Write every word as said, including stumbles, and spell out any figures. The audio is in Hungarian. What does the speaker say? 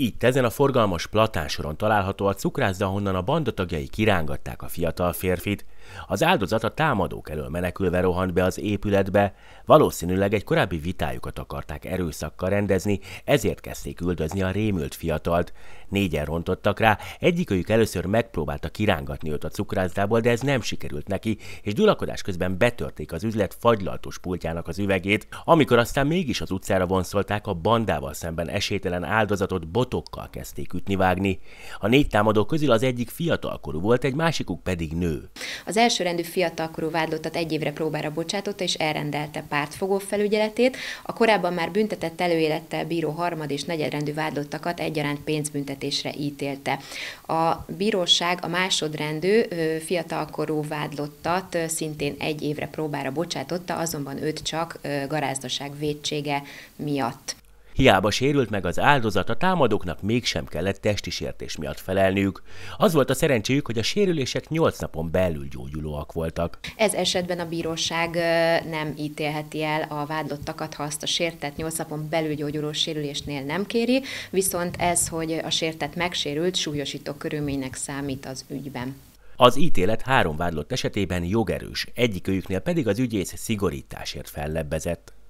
Itt ezen a forgalmas platánsoron található a cukrászda, ahonnan a banda tagjai kirángatták a fiatal férfit. Az áldozat a támadók elől menekülve rohant be az épületbe, valószínűleg egy korábbi vitájukat akarták erőszakkal rendezni, ezért kezdték üldözni a rémült fiatalt. Négyen rontottak rá, egyikőjük először megpróbálta kirángatni őt a cukrászdából, de ez nem sikerült neki, és gyulakodás közben betörték az üzlet fagylaltos pultjának az üvegét. Amikor aztán mégis az utcára vonszolták, a bandával szemben esélytelen áldozatot botokkal kezdték ütni-vágni. A négy támadó közül az egyik fiatalkorú volt, egy másikuk pedig nő. Az elsőrendű fiatalkorú vádlottat egy évre próbára bocsátotta és elrendelte pártfogó felügyeletét. A korábban már büntetett előélettel bíró harmad- és negyedrendű vádlottakat egyaránt pénzbüntetésre ítélte. A bíróság a másodrendű fiatalkorú vádlottat szintén egy évre próbára bocsátotta, azonban őt csak garázdaság vétsége miatt. Hiába sérült meg az áldozat, a támadóknak mégsem kellett testi sértés miatt felelniük. Az volt a szerencséjük, hogy a sérülések nyolc napon belül gyógyulóak voltak. Ez esetben a bíróság nem ítélheti el a vádlottakat, ha azt a sértett nyolc napon belül gyógyuló sérülésnél nem kéri, viszont ez, hogy a sértett megsérült, súlyosító körülménynek számít az ügyben. Az ítélet három vádlott esetében jogerős, egyikőjüknél pedig az ügyész szigorításért fellebbezett.